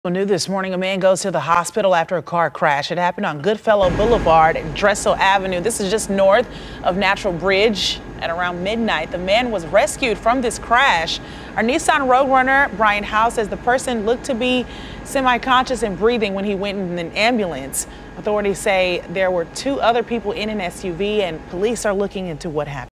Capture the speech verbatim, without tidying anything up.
New this morning, a man goes to the hospital after a car crash. It happened on Goodfellow Boulevard and Dressel Avenue. This is just north of Natural Bridge. At around midnight, the man was rescued from this crash. Our Nissan Roadrunner, Brian House, says the person looked to be semi-conscious and breathing when he went in an ambulance. Authorities say there were two other people in an S U V, and police are looking into what happened.